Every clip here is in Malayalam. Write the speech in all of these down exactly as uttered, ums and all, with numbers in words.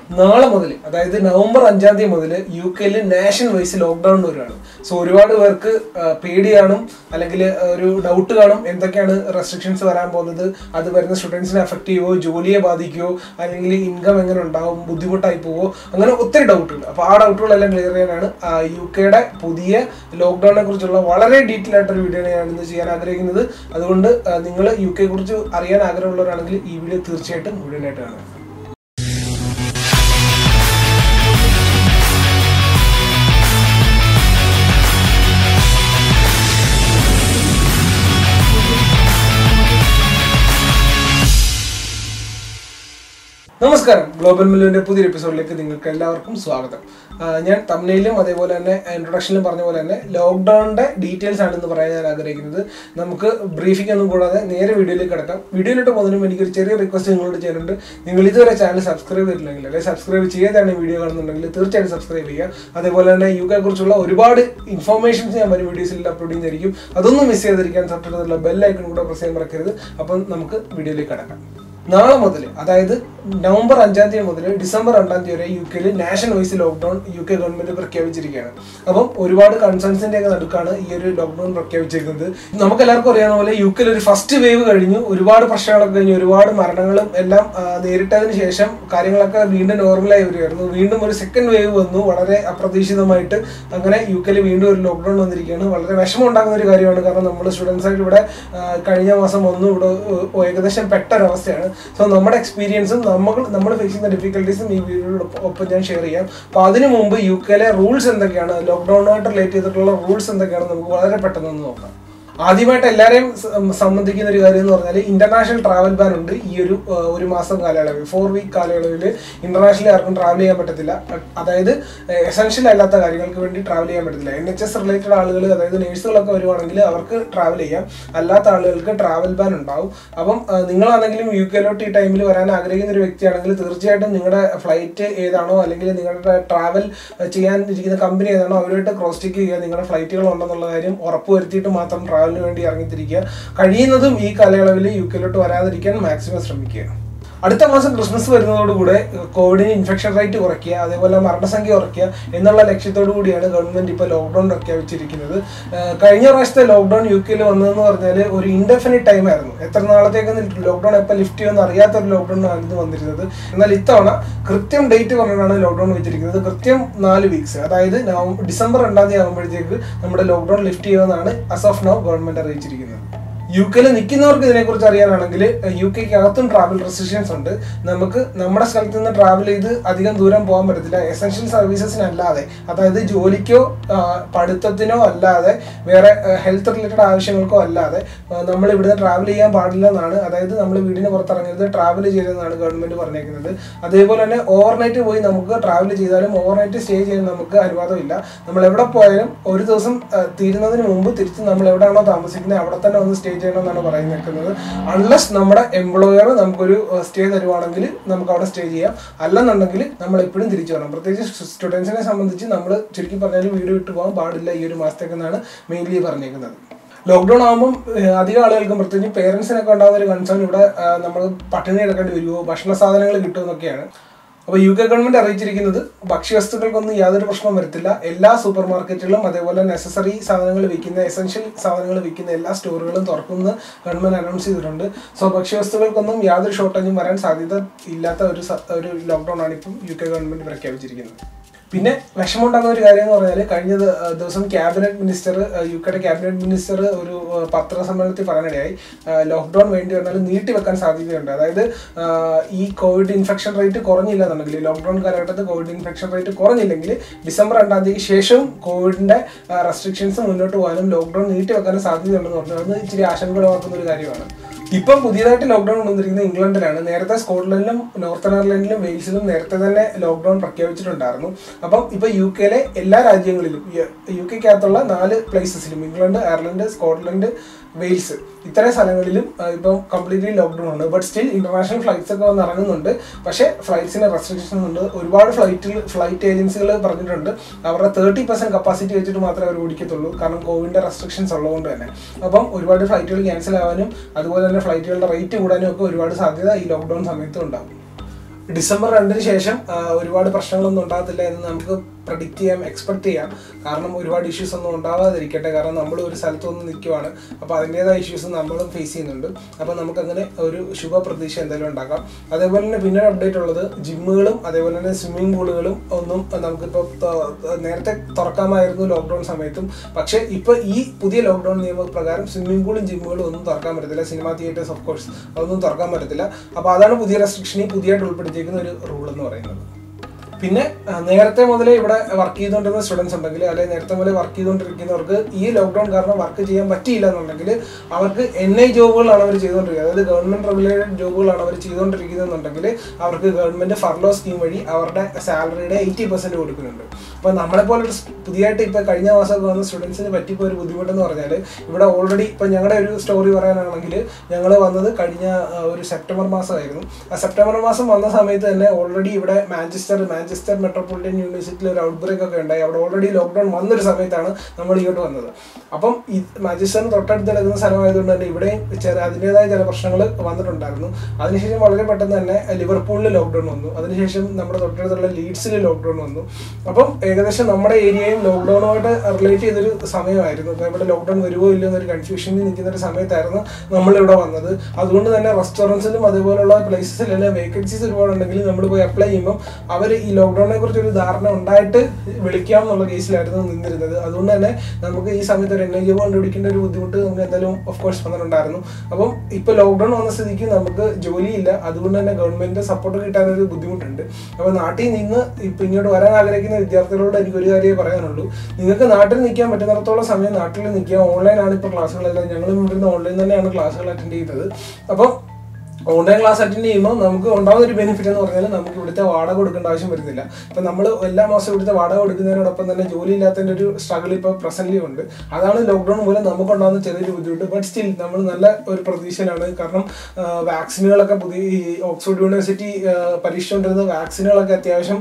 നാളെ മുതൽ അതായത് നവംബർ അഞ്ചാം തീയതി മുതൽ യു കെയിൽ നാഷണൽ വൈസ് ലോക്ക്ഡൌൺ വരികയാണ്. സോ ഒരുപാട് പേർക്ക് പേടി കാണും, അല്ലെങ്കിൽ ഒരു ഡൗട്ട് കാണും എന്തൊക്കെയാണ് റെസ്ട്രിക്ഷൻസ് വരാൻ പോകുന്നത്, അത് വരുന്ന സ്റ്റുഡൻസിനെ അഫക്ട് ചെയ്യുമോ, ജോലിയെ ബാധിക്കുമോ, അല്ലെങ്കിൽ ഇൻകം എങ്ങനെ ഉണ്ടാവും, ബുദ്ധിമുട്ടായി പോവോ, അങ്ങനെ ഒത്തിരി ഡൗട്ടുകൾ. അപ്പോൾ ആ ഡൗട്ടുകളെല്ലാം ക്ലിയർ ചെയ്യാനാണ് യു കെയുടെ പുതിയ ലോക്ക്ഡൌണിനെ കുറിച്ചുള്ള വളരെ ഡീറ്റെയിൽ ആയിട്ടൊരു വീഡിയോ ആണ് ഇന്ന് ചെയ്യാൻ ആഗ്രഹിക്കുന്നത്. അതുകൊണ്ട് നിങ്ങൾ യു കെയെ കുറിച്ച് അറിയാൻ ആഗ്രഹമുള്ളവരാണെങ്കിൽ ഈ വീഡിയോ തീർച്ചയായിട്ടും മുഴുവനായിട്ട് കാണുക. നമസ്കാരം, ഗ്ലോബൽ മല്ലുവിന്റെ പുതിയൊരു എപ്പിസോഡിലേക്ക് നിങ്ങൾക്ക് എല്ലാവർക്കും സ്വാഗതം. ഞാൻ തംബ്നെയിലും അതേപോലെ തന്നെ ഇൻട്രൊഡക്ഷനിലും പറഞ്ഞ പോലെ തന്നെ ലോക്ക്ഡൌണിന്റെ ഡീറ്റെയിൽസ് ആണ് ഇന്ന് പറയാൻ ഞാൻ ആഗ്രഹിക്കുന്നത്. നമുക്ക് ബ്രീഫിംഗ് ഒന്നും കൂടാതെ നേരെ വീഡിയോയിലേക്ക് കിടക്കാം. വീഡിയോയിലോട്ട് പോകുന്നതിനും എനിക്കൊരു ചെറിയ റിക്വസ്റ്റ് നിങ്ങളോട് ചെയ്യാനുണ്ട്. നിങ്ങൾ ഇതുവരെ ചാനൽ സബ്സ്ക്രൈബ് ചെയ്തില്ലെങ്കിൽ അല്ലെങ്കിൽ സബ്സ്ക്രൈബ് ചെയ്താണ് വീഡിയോ കാണുന്നുണ്ടെങ്കിൽ തീർച്ചയായിട്ടും സബ്സ്ക്രൈബ് ചെയ്യുക. അതേപോലെ തന്നെ യു കെയെ കുറിച്ചുള്ള ഒരുപാട് ഇൻഫോർമേഷൻസ് ഞാൻ വരും വീഡിയോസിൽ അപ്ലോഡ് ചെയ്യുന്നതായിരിക്കും. അതൊന്നും മിസ് ചെയ്തിരിക്കാൻ തൊട്ടടുത്തുള്ള ബെല്ലൈക്കൺ കൂടെ പ്രസ് ചെയ്യാൻ മറക്കരുത്. അപ്പം നമുക്ക് വീഡിയോയിലേക്ക് കിടക്കാം. നാളെ മുതൽ അതായത് നവംബർ അഞ്ചാം തീയതി മുതൽ ഡിസംബർ രണ്ടാം തീയതി വരെ യു കെയിൽ national wise lockdown U K government പ്രഖ്യാപിച്ചിരിക്കുകയാണ്. അപ്പം ഒരുപാട് കൺസേൺസിന്റെ ഒക്കെ നടുക്കാണ് ഈ ഒരു ലോക്ക്ഡൌൺ പ്രഖ്യാപിച്ചിരിക്കുന്നത്. നമുക്ക് എല്ലാവർക്കും അറിയാവുന്ന പോലെ യു കെയിൽ ഒരു ഫസ്റ്റ് വേവ് കഴിഞ്ഞു, ഒരുപാട് പ്രശ്നങ്ങളൊക്കെ കഴിഞ്ഞു, ഒരുപാട് മരണങ്ങളും എല്ലാം നേരിട്ടതിന് ശേഷം കാര്യങ്ങളൊക്കെ വീണ്ടും നോർമലായി വരികയായിരുന്നു. വീണ്ടും ഒരു സെക്കൻഡ് വേവ് വന്നു, വളരെ അപ്രതീക്ഷിതമായിട്ട്. അങ്ങനെ യു കെയിൽ വീണ്ടും ഒരു ലോക്ക്ഡൌൺ വന്നിരിക്കുകയാണ്. വളരെ വിഷമം ഉണ്ടാകുന്ന ഒരു കാര്യമാണ്. കാരണം നമ്മൾ സ്റ്റുഡൻസ് ആയിട്ട് ഇവിടെ കഴിഞ്ഞ മാസം വന്നു ഇവിടെ ഏകദേശം പെട്ടൊരവസ്ഥയാണ്. സോ നമ്മുടെ എക്സ്പീരിയൻസും നമ്മൾ നമ്മൾ ഫേസ് ചെയ്യുന്ന ഡിഫിക്കൽട്ടീസും ഈ വീഡിയോടൊപ്പം ഞാൻ ഷെയർ ചെയ്യാം. അപ്പോൾ അതിനു മുമ്പ് യു കെയിലെ റൂൾസ് എന്തൊക്കെയാണ്, ലോക്ക്ഡൌണുമായിട്ട് റിലേറ്റ് ചെയ്തിട്ടുള്ള റൂൾസ് എന്തൊക്കെയാണ് നമുക്ക് വളരെ പെട്ടെന്ന് നോക്കാം. ആദ്യമായിട്ട് എല്ലാവരെയും സംബന്ധിക്കുന്ന ഒരു കാര്യം എന്ന് പറഞ്ഞാൽ ഇന്റർനാഷണൽ ട്രാവൽ ബാൻ ഉണ്ട്. ഈ ഒരു ഒരു മാസം കാലയളവിൽ ഫോർ വീക്ക് കാലയളവിൽ ഇന്റർനാഷണൽ ആർക്കും ട്രാവൽ ചെയ്യാൻ പറ്റത്തില്ല. അതായത് എസെൻഷ്യൽ അല്ലാത്ത കാര്യങ്ങൾക്ക് വേണ്ടി ട്രാവൽ ചെയ്യാൻ പറ്റത്തില്ല. എൻ എച്ച് എസ് റിലേറ്റഡ് ആളുകൾ, അതായത് നേഴ്സുകളൊക്കെ വരുവാണെങ്കിൽ അവർക്ക് ട്രാവൽ ചെയ്യാം, അല്ലാത്ത ആളുകൾക്ക് ട്രാവൽ ബാൻ ഉണ്ടാവും. അപ്പം നിങ്ങളാണെങ്കിലും യു കെയിലോട്ട് ഈ ടൈമിൽ വരാൻ ആഗ്രഹിക്കുന്ന ഒരു വ്യക്തിയാണെങ്കിൽ തീർച്ചയായിട്ടും നിങ്ങളുടെ ഫ്ലൈറ്റ് ഏതാണോ അല്ലെങ്കിൽ നിങ്ങളുടെ ട്രാവൽ ചെയ്യാൻ ഇരിക്കുന്ന കമ്പനി ഏതാണോ അവരുമായിട്ട് ക്രോസ് ചെക്ക് ചെയ്യുക. നിങ്ങളുടെ ഫ്ലൈറ്റുകൾ ഉണ്ടെന്നുള്ള കാര്യം ഉറപ്പുവരുത്തിയിട്ട് മാത്രം ട്രാവലിന് വേണ്ടി ഇറങ്ങിത്തിരിക്കുക. കഴിയുന്നതും ഈ കാലയളവിൽ യു കെയിലോട്ട് വരാതിരിക്കാൻ മാക്സിമം ശ്രമിക്കുക. അടുത്ത മാസം ക്രിസ്മസ് വരുന്നതോടുകൂടെ കോവിഡിന് ഇൻഫെക്ഷൻ റേറ്റ് കുറയ്ക്കുക, അതേപോലെ മരണസംഖ്യ കുറയ്ക്കുക എന്നുള്ള ലക്ഷ്യത്തോടു കൂടിയാണ് ഗവൺമെന്റ് ഇപ്പോൾ ലോക്ക്ഡൌൺ പ്രഖ്യാപിച്ചിരിക്കുന്നത്. കഴിഞ്ഞ പ്രാവശ്യത്തെ ലോക്ക്ഡൌൺ യു കെയിൽ വന്നതെന്ന് പറഞ്ഞാൽ ഒരു ഇൻഡെഫിനിറ്റ് ടൈം ആയിരുന്നു. എത്ര നാളത്തേക്ക് ലോക്ക്ഡൌൺ എപ്പോൾ ലിഫ്റ്റ് ചെയ്യുമെന്ന് അറിയാത്ത ഒരു ലോക്ക്ഡൌൺ ആയിരുന്നു വന്നിരുന്നത്. എന്നാൽ ഇത്തവണ കൃത്യം ഡേറ്റ് പറഞ്ഞിട്ടാണ് ലോക്ക്ഡൌൺ വെച്ചിരിക്കുന്നത്. കൃത്യം നാല് വീക്സ്, അതായത് ഡിസംബർ രണ്ടാം തീയതി ആകുമ്പോഴത്തേക്ക് നമ്മുടെ ലോക്ക്ഡൌൺ ലിഫ്റ്റ് ചെയ്യുമെന്നാണ് അസ് ഓഫ് നൗ ഗവൺമെന്റ് അറിയിച്ചിരിക്കുന്നത്. യു കെയിൽ നിൽക്കുന്നവർക്ക് ഇതിനെക്കുറിച്ച് അറിയാനാണെങ്കിൽ യു കെക്ക് അകത്തും ട്രാവൽ റെസ്ട്രിക്ഷൻസ് ഉണ്ട്. നമുക്ക് നമ്മുടെ സ്ഥലത്ത് നിന്ന് ട്രാവൽ ചെയ്ത് അധികം ദൂരം പോകാൻ പറ്റത്തില്ല. എസെൻഷ്യൽ സർവീസസിനല്ലാതെ, അതായത് ജോലിക്കോ പഠിത്തത്തിനോ അല്ലാതെ, വേറെ ഹെൽത്ത് റിലേറ്റഡ് ആവശ്യങ്ങൾക്കോ അല്ലാതെ നമ്മൾ ഇവിടുന്ന് ട്രാവൽ ചെയ്യാൻ പാടില്ല എന്നാണ്. അതായത് നമ്മൾ വീടിന് പുറത്തിറങ്ങരുത്, ട്രാവൽ ചെയ്തെന്നാണ് ഗവൺമെന്റ് പറഞ്ഞേക്കുന്നത്. അതേപോലെ തന്നെ ഓവർനൈറ്റ് പോയി നമുക്ക് ട്രാവൽ ചെയ്താലും ഓവർനൈറ്റ് സ്റ്റേ ചെയ്യാൻ നമുക്ക് അനുവാദമില്ല. നമ്മൾ എവിടെ പോയാലും ഒരു ദിവസം തീരുന്നതിന് മുമ്പ് തിരിച്ച് നമ്മൾ എവിടെയാണോ താമസിക്കുന്നത് അവിടെ തന്നെ ഒന്ന് സ്റ്റേ ചെയ്യണമെന്നാണ് പറയുന്നത്. അൺലെസ് നമ്മുടെ എംപ്ലോയർ നമുക്കൊരു സ്റ്റേ തരുവാണെങ്കിൽ നമുക്ക് അവിടെ സ്റ്റേ ചെയ്യാം. അല്ലെന്നുണ്ടെങ്കിൽ നമ്മൾ എപ്പോഴും തിരിച്ചു വരണം. പ്രത്യേകിച്ച് സ്റ്റുഡൻസിനെ സംബന്ധിച്ച് നമ്മൾ ചുരുക്കി പറഞ്ഞാൽ വീട് വിട്ടു പോകാൻ പാടില്ല ഈ ഒരു മാസത്തേക്കെന്നാണ് മെയിൻലി പറഞ്ഞേക്കുന്നത്. ലോക്ക്ഡൌൺ ആകുമ്പം അധികം ആളുകൾക്കും പ്രത്യേകിച്ച് പേരൻസിനൊക്കെ ഉണ്ടാകുന്ന ഒരു കൺസേൺ ഇവിടെ നമ്മൾ പട്ടിണി കിടക്കേണ്ടി വരുമോ, ഭക്ഷണ സാധനങ്ങൾ കിട്ടുമെന്നൊക്കെയാണ്. അപ്പോൾ യു കെ ഗവൺമെന്റ് അറിയിച്ചിരിക്കുന്നത് ഭക്ഷ്യവസ്തുക്കൾക്കൊന്നും യാതൊരു പ്രശ്നവും വരത്തില്ല. എല്ലാ സൂപ്പർ മാർക്കറ്റുകളും അതേപോലെ നെസസറി സാധനങ്ങൾ വിൽക്കുന്ന, എസെൻഷ്യൽ സാധനങ്ങൾ വിൽക്കുന്ന എല്ലാ സ്റ്റോറുകളും തുറക്കുമെന്ന് ഗവൺമെന്റ് അനൗൺസ് ചെയ്തിട്ടുണ്ട്. സോ ഭക്ഷ്യവസ്തുക്കൾക്കൊന്നും യാതൊരു ഷോർട്ടേജും വരാൻ സാധ്യത ഇല്ലാത്ത ഒരു ഒരു ലോക്ക്ഡൌൺ ആണ് ഇപ്പം യു കെ ഗവൺമെന്റ് പ്രഖ്യാപിച്ചിരിക്കുന്നത്. പിന്നെ വിഷമമുണ്ടാകുന്ന ഒരു കാര്യം എന്ന് പറഞ്ഞാൽ കഴിഞ്ഞ ദിവസം ക്യാബിനറ്റ് മിനിസ്റ്റർ യു കെയുടെ ക്യാബിനറ്റ് മിനിസ്റ്റർ ഒരു പത്രസമ്മേളനത്തിൽ പറയാനിടയായി ലോക്ക്ഡൌൺ വേണ്ടി വന്നാൽ നീട്ടിവെക്കാൻ സാധ്യതയുണ്ട്. അതായത് ഈ കോവിഡ് ഇൻഫെക്ഷൻ റേറ്റ് കുറഞ്ഞില്ല എന്നുണ്ടെങ്കിൽ, ലോക്ക്ഡൌൺ കാലഘട്ടത്തിൽ കോവിഡ് ഇൻഫെക്ഷൻ റേറ്റ് കുറഞ്ഞില്ലെങ്കിൽ ഡിസംബർ രണ്ടാം തീയതിക്ക് ശേഷം കോവിഡിന്റെ റെസ്ട്രിക്ഷൻസ് മുന്നോട്ട് പോകാനും ലോക്ക്ഡൌൺ നീട്ടിവെക്കാനും സാധ്യതയുണ്ടെന്ന് പറഞ്ഞാൽ അത് ഇച്ചിരി ആശങ്കയുളവാക്കുന്ന ഒരു കാര്യമാണ്. ഇപ്പം പുതിയതായിട്ട് ലോക്ക്ഡൌൺ കൊണ്ടുവന്നിരിക്കുന്നത് ഇംഗ്ലണ്ടിലാണ്. നേരത്തെ സ്കോട്ട്ലൻഡിലും നോർത്തേൺ അയർലൻഡിലും വെയിൽസിലും നേരത്തെ തന്നെ ലോക്ക്ഡൌൺ പ്രഖ്യാപിച്ചിട്ടുണ്ടായിരുന്നു. അപ്പം ഇപ്പൊ യു കെയിലെ എല്ലാ രാജ്യങ്ങളിലും, യു കെക്കകത്തുള്ള നാല് പ്ലേസസിലും, ഇംഗ്ലണ്ട്, അയർലൻഡ്, സ്കോട്ട്ലൻഡ്, വെയിൽസ്, ഇത്രയും സ്ഥലങ്ങളിലും ഇപ്പം കംപ്ലീറ്റ്ലി ലോക്ക്ഡൌൺ ഉണ്ട്. ബട്ട് സ്റ്റിൽ ഇന്റർനാഷണൽ ഫ്ലൈറ്റ്സ് ഒക്കെ വന്ന് ഇറങ്ങുന്നുണ്ട്. പക്ഷേ ഫ്ലൈറ്റ്സിന് റെസ്ട്രിക്ഷൻസ് ഉണ്ട്. ഒരുപാട് ഫ്ലൈറ്റിൽ ഫ്ലൈറ്റ് ഏജൻസികൾ പറഞ്ഞിട്ടുണ്ട് അവരുടെ തേർട്ടി പെർസെന്റ് കപ്പാസിറ്റി വെച്ചിട്ട് മാത്രമേ അവർ ഓടിക്കത്തുള്ളൂ, കാരണം കോവിഡിന്റെ റെസ്ട്രിക്ഷൻസ് ഉള്ളതുകൊണ്ട് തന്നെ. അപ്പം ഒരുപാട് ഫ്ലൈറ്റുകൾ ക്യാൻസൽ ആവാനും അതുപോലെ തന്നെ ഫ്ലൈറ്റുകളുടെ റേറ്റ് കൂടാനും ഒക്കെ ഒരുപാട് സാധ്യത ഈ ലോക്ക്ഡൌൺ സമയത്ത് ഉണ്ടാകും. ഡിസംബർ രണ്ടിന് ശേഷം ഒരുപാട് പ്രശ്നങ്ങളൊന്നും ഉണ്ടാകത്തില്ല എന്ന് നമുക്ക് പ്രഡിക്റ്റ് ചെയ്യാം, എക്സ്പെക്ട് ചെയ്യാം. കാരണം ഒരുപാട് ഇഷ്യൂസ് ഒന്നും ഉണ്ടാവാതിരിക്കട്ടെ. കാരണം നമ്മൾ ഒരു സ്ഥലത്ത് വന്ന് നിൽക്കുവാണ്, അപ്പോൾ അതിൻ്റേതായ ഇഷ്യൂസ് നമ്മളും ഫേസ് ചെയ്യുന്നുണ്ട്. അപ്പോൾ നമുക്കങ്ങനെ ഒരു ശുഭ പ്രതീക്ഷ എന്തായാലും ഉണ്ടാക്കാം. അതേപോലെ തന്നെ പിന്നീട് അപ്ഡേറ്റ് ഉള്ളത് ജിമ്മുകളും അതേപോലെ തന്നെ സ്വിമ്മിംഗ് പൂളുകളും ഒന്നും നമുക്കിപ്പോൾ നേരത്തെ തുറക്കാമായിരുന്നു ലോക്ക്ഡൗൺ സമയത്തും. പക്ഷേ ഇപ്പോൾ ഈ പുതിയ ലോക്ക്ഡൗൺ നിയമപ്രകാരം സ്വിമ്മിംഗ് പൂളും ജിമ്മുകളും ഒന്നും തുറക്കാൻ പറ്റത്തില്ല. സിനിമാ തിയേറ്റേഴ്സ് ഓഫ് കോഴ്സ് അതൊന്നും തുറക്കാൻ പറ്റത്തില്ല. അപ്പോൾ അതാണ് പുതിയ റെസ്ട്രിക്ഷനിൽ പുതിയതായിട്ട് ഉൾപ്പെടുത്തിയിരിക്കുന്ന ഒരു റൂൾ എന്ന് പറയുന്നത്. പിന്നെ നേരത്തെ മുതലേ ഇവിടെ വർക്ക് ചെയ്തുകൊണ്ടിരുന്ന സ്റ്റുഡൻസ് ഉണ്ടെങ്കിൽ അല്ലെങ്കിൽ നേരത്തെ മുതലേ വർക്ക് ചെയ്തുകൊണ്ടിരിക്കുന്നവർക്ക് ഈ ലോക്ക്ഡൗൺ കാരണം വർക്ക് ചെയ്യാൻ പറ്റിയില്ല എന്നുണ്ടെങ്കിൽ അവർക്ക് എൻ ഐ ജോബുകളാണ് അവർ ചെയ്തുകൊണ്ടിരിക്കുന്നത്, അതായത് ഗവൺമെന്റ് റെഗുലേറ്റഡ് ജോബുകളാണ് അവർ ചെയ്തുകൊണ്ടിരിക്കുന്നതെന്നുണ്ടെങ്കിൽ അവർക്ക് ഗവൺമെന്റ് ഫർലോ സ്കീം വഴി അവരുടെ സാലറിയുടെ എയ്റ്റി പെർസെന്റ് കൊടുക്കുന്നുണ്ട്. അപ്പോൾ നമ്മളെപ്പോലെ പുതിയതായിട്ട് ഇപ്പോൾ കഴിഞ്ഞ മാസമൊക്കെ വന്ന സ്റ്റുഡൻസിന് പറ്റിപ്പോൾ ഒരു ബുദ്ധിമുട്ടെന്ന് പറഞ്ഞാൽ ഇവിടെ ഓൾറെഡി ഇപ്പോൾ ഞങ്ങളുടെ ഒരു സ്റ്റോറി പറയാനാണെങ്കിൽ ഞങ്ങൾ വന്നത് കഴിഞ്ഞ ഒരു സെപ്റ്റംബർ മാസമായിരുന്നു. ആ സെപ്റ്റംബർ മാസം വന്ന സമയത്ത് തന്നെ ഓൾറെഡി ഇവിടെ മാഞ്ചസ്റ്റർ മാഞ്ചസ്റ്റർ മെട്രോപൊളിറ്റൻ യൂണിവേഴ്സിറ്റിയിൽ ഒരു ഔട്ട് ബ്രേക്ക് ഒക്കെ ഉണ്ടായി. അവിടെ ഓൾറെഡി ലോക്ക്ഡൗൺ വന്നൊരു സമയത്താണ് നമ്മൾ ഇങ്ങോട്ട് വന്നത്. അപ്പം ഈ മാഞ്ചസ്റ്ററിന് തൊട്ടടുത്ത് കിടക്കുന്ന സ്ഥലമായതുകൊണ്ട് തന്നെ ഇവിടെ അതിൻ്റെതായ ചില പ്രശ്നങ്ങൾ വന്നിട്ടുണ്ടായിരുന്നു. അതിനുശേഷം വളരെ പെട്ടെന്ന് തന്നെ ലിവർപൂളിൽ ലോക്ക്ഡൗൺ വന്നു. അതിനുശേഷം നമ്മുടെ തൊട്ടടുത്തുള്ള ലീഡ്സിൽ ലോക്ക്ഡൗൺ വന്നു. അപ്പം ഏകദേശം നമ്മുടെ ഏരിയയും ലോക്ക്ഡൗണുമായിട്ട് റിലേറ്റ് ചെയ്തൊരു സമയമായിരുന്നു. അപ്പോൾ ഇവിടെ ലോക്ക്ഡൗൺ വരുമോ ഇല്ലയോ എന്നൊരു കൺഫ്യൂഷനിൽ നിൽക്കുന്ന ഒരു സമയത്തായിരുന്നു നമ്മളിവിടെ വന്നത്. അതുകൊണ്ട് തന്നെ റെസ്റ്റോറൻറ്റ്സിലും അതേപോലുള്ള പ്ലേസസിലെല്ലാം വേക്കൻസീസ് ഒരുപാടുണ്ടെങ്കിൽ നമ്മൾ പോയി അപ്ലൈ ചെയ്യുമ്പോൾ അവർ ഈ ലോക്ക്ഡൗണിനെ കുറിച്ച് ഒരു ധാരണ ഉണ്ടായിട്ട് വിളിക്കാം എന്നുള്ള കേസിലായിരുന്നു നിന്നിരുന്നത്. അതുകൊണ്ട് തന്നെ നമുക്ക് ഈ സമയത്ത് ഒരു എൻ ഐ ജോബ് കണ്ടുപിടിക്കേണ്ട ഒരു ബുദ്ധിമുട്ട് നമുക്ക് എന്തായാലും ഓഫ് കോഴ്സ് വന്നിട്ടുണ്ടായിരുന്നു. അപ്പം ഇപ്പോൾ ലോക്ക്ഡൗൺ വന്ന സ്ഥിതിക്ക് നമുക്ക് ജോലിയില്ല. അതുകൊണ്ട് തന്നെ ഗവൺമെന്റിന്റെ സപ്പോർട്ട് കിട്ടാനൊരു ബുദ്ധിമുട്ടുണ്ട്. അപ്പോൾ നാട്ടിൽ നിന്ന് ഇപ്പം ഇങ്ങോട്ട് വരാൻ ആഗ്രഹിക്കുന്ന വിദ്യാർത്ഥികളോട് എനിക്ക് ഒരു കാര്യമേ പറയാനുള്ളൂ. നിങ്ങൾക്ക് നാട്ടിൽ നിൽക്കാൻ പറ്റുന്നിടത്തോളം സമയം നാട്ടിൽ നിൽക്കുക. ഓൺലൈനാണ് ഇപ്പോൾ ക്ലാസ്സുകളെല്ലാം. ഞങ്ങളും ഇവിടുന്ന് ഓൺലൈൻ തന്നെയാണ് ക്ലാസ്സുകൾ അറ്റൻഡ് ചെയ്യുന്നത്. അപ്പോൾ ഓൺലൈൻ ക്ലാസ് അറ്റൻഡ് ചെയ്യുമ്പോൾ നമുക്ക് ഉണ്ടാകുന്ന ഒരു ബെനിഫിറ്റ് എന്ന് പറഞ്ഞാൽ നമുക്ക് ഇവിടുത്തെ വാടക കൊടുക്കേണ്ട ആവശ്യം വരുന്നില്ല. ഇപ്പം നമ്മൾ എല്ലാ മാസം ഇവിടുത്തെ വാടക കൊടുക്കുന്നതിനോടൊപ്പം തന്നെ ജോലി ഇല്ലാത്തതിൻ്റെ ഒരു സ്ട്രഗിൾ ഇപ്പോൾ പ്രസന്റ്ലി ഉണ്ട്. അതാണ് ലോക്ക്ഡൗൺ മൂലം നമുക്കുണ്ടാകുന്ന ചെറിയൊരു ബുദ്ധിമുട്ട്. ബട്ട് സ്റ്റിൽ നമ്മൾ നല്ല ഒരു പ്രതീക്ഷയിലാണ്. കാരണം വാക്സിനുകളൊക്കെ പുതിയ ഈ ഓക്സ്ഫോർഡ് യൂണിവേഴ്സിറ്റി പരീക്ഷിച്ചുകൊണ്ടിരുന്ന വാക്സിനുകളൊക്കെ അത്യാവശ്യം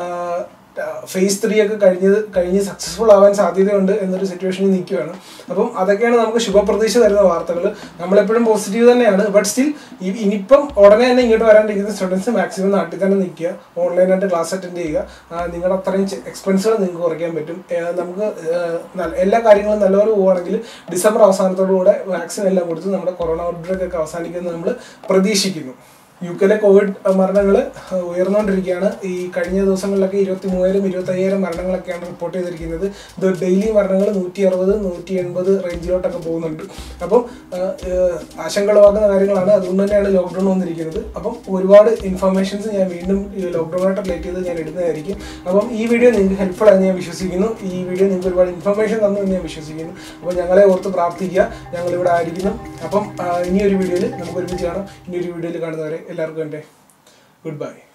ഫേസ് ത്രീ ഒക്കെ കഴിഞ്ഞത് കഴിഞ്ഞ് സക്സസ്ഫുൾ ആവാൻ സാധ്യതയുണ്ട് എന്നൊരു സിറ്റുവേഷനിൽ നിൽക്കുകയാണ്. അപ്പം അതൊക്കെയാണ് നമുക്ക് ശുഭപ്രതീക്ഷ തരുന്ന വാർത്തകൾ. നമ്മളെപ്പോഴും പോസിറ്റീവ് തന്നെയാണ്. ബട്ട് സ്റ്റിൽ ഇനിയിപ്പം ഉടനെ തന്നെ ഇങ്ങോട്ട് വരാണ്ടിരിക്കുന്ന സ്റ്റുഡൻസ് മാക്സിമം നാട്ടിൽ തന്നെ നിൽക്കുക, ഓൺലൈനായിട്ട് ക്ലാസ് അറ്റൻഡ് ചെയ്യുക. നിങ്ങളുടെ അത്രയും എക്സ്പെൻസുകൾ നിങ്ങൾക്ക് കുറയ്ക്കാൻ പറ്റും. നമുക്ക് എല്ലാ കാര്യങ്ങളും നല്ലപോലെ പോവുകയാണെങ്കിൽ ഡിസംബർ അവസാനത്തോടുകൂടെ വാക്സിൻ എല്ലാം കൊടുത്ത് നമ്മുടെ കൊറോണ ഔട്ട്ബ്രേക്ക് ഒക്കെ അവസാനിക്കുമെന്ന് നമ്മൾ പ്രതീക്ഷിക്കുന്നു. യു കെയിലെ കോവിഡ് മരണങ്ങൾ ഉയർന്നുകൊണ്ടിരിക്കുകയാണ്. ഈ കഴിഞ്ഞ ദിവസങ്ങളിലൊക്കെ ഇരുപത്തി മൂവായിരം ഇരുപത്തി അയ്യായിരം മരണങ്ങളൊക്കെയാണ് റിപ്പോർട്ട് ചെയ്തിരിക്കുന്നത്. ഇത് ഡെയിലി മരണങ്ങൾ നൂറ്റി അറുപത് നൂറ്റി എൺപത് റേഞ്ചിലോട്ടൊക്കെ പോകുന്നുണ്ട്. അപ്പം ആശങ്കകളാകുന്ന കാര്യങ്ങളാണ്. അതുകൊണ്ട് തന്നെയാണ് ലോക്ക്ഡൗൺ വന്നിരിക്കുന്നത്. അപ്പം ഒരുപാട് ഇൻഫർമേഷൻസ് ഞാൻ വീണ്ടും ലോക്ക്ഡൗണായിട്ട് റിലേറ്റ് ചെയ്ത് ഞാൻ ഇടുന്നതായിരിക്കും. അപ്പം ഈ വീഡിയോ നിങ്ങൾക്ക് ഹെൽപ്ഫുൾ ആയെന്ന് ഞാൻ വിശ്വസിക്കുന്നു. ഈ വീഡിയോ നിങ്ങൾക്ക് ഒരുപാട് ഇൻഫർമേഷൻ തന്നു എന്ന് ഞാൻ വിശ്വസിക്കുന്നു. അപ്പോൾ ഞങ്ങളെ ഓർത്ത് പ്രാർത്ഥിക്കുക, ഞങ്ങളിവിടെ ആയിരിക്കുന്നു. അപ്പം ഇനിയൊരു വീഡിയോയിൽ നമുക്ക് ഒരുമിച്ച് കാണാം. ഇനിയൊരു വീഡിയോയിൽ കാണുന്നവരെ എല്ലാവർക്കും എൻ്റെ ഗുഡ് ബൈ.